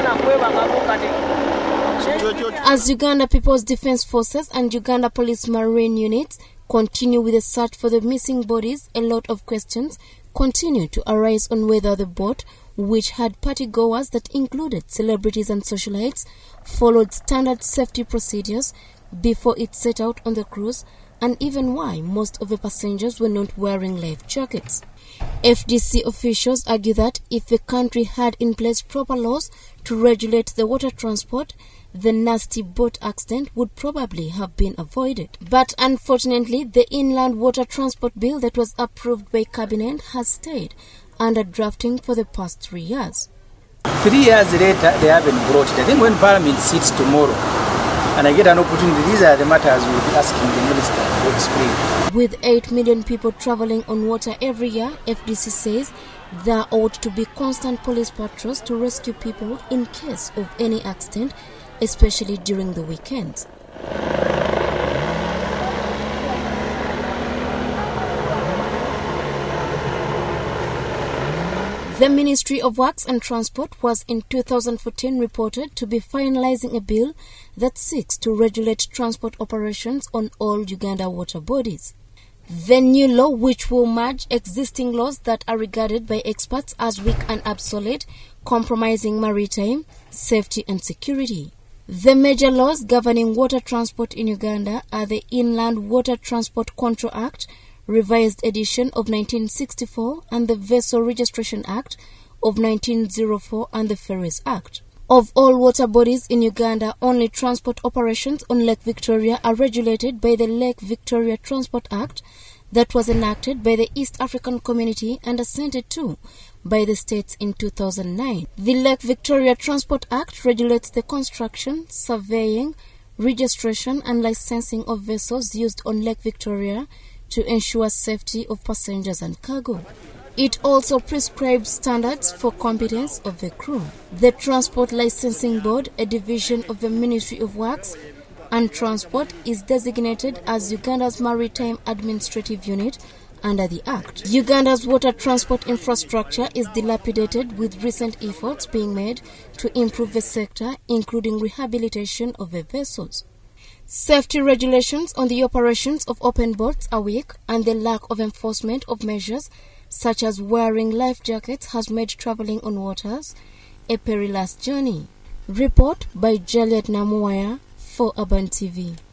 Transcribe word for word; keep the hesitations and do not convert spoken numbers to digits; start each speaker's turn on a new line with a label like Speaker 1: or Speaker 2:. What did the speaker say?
Speaker 1: As Uganda People's Defense Forces and Uganda Police Marine units continue with the search for the missing bodies, a lot of questions continue to arise on whether the boat, which had partygoers that included celebrities and socialites, followed standard safety procedures before it set out on the cruise, and even why most of the passengers were not wearing life jackets. F D C officials argue that if the country had in place proper laws to regulate the water transport, the nasty boat accident would probably have been avoided. But unfortunately, the Inland Water Transport Bill that was approved by Cabinet has stayed under drafting for the past three years.
Speaker 2: Three years later, they haven't brought it. I think when Parliament sits tomorrow and I get an opportunity, these are the matters we'll be asking the Minister to explain.
Speaker 1: With eight million people traveling on water every year, F D C says there ought to be constant police patrols to rescue people in case of any accident, especially during the weekends. The Ministry of Works and Transport was in two thousand fourteen reported to be finalizing a bill that seeks to regulate transport operations on all Uganda water bodies. The new law, which will merge existing laws that are regarded by experts as weak and obsolete, compromising maritime safety and security. The major laws governing water transport in Uganda are the Inland Water Transport Control Act, revised edition of nineteen sixty-four, and the Vessel Registration Act of nineteen oh four and the Ferries Act. Of all water bodies in Uganda, only transport operations on Lake Victoria are regulated by the Lake Victoria Transport Act that was enacted by the East African Community and assented to by the states in two thousand nine. The Lake Victoria Transport Act regulates the construction, surveying, registration and licensing of vessels used on Lake Victoria to ensure safety of passengers and cargo. It also prescribes standards for competence of the crew. The Transport Licensing Board, a division of the Ministry of Works and Transport, is designated as Uganda's Maritime Administrative Unit under the Act. Uganda's water transport infrastructure is dilapidated, with recent efforts being made to improve the sector, including rehabilitation of the vessels. Safety regulations on the operations of open boats are weak, and the lack of enforcement of measures such as wearing life jackets has made traveling on waters a perilous journey. Report by Juliet Namuwaya for Urban T V.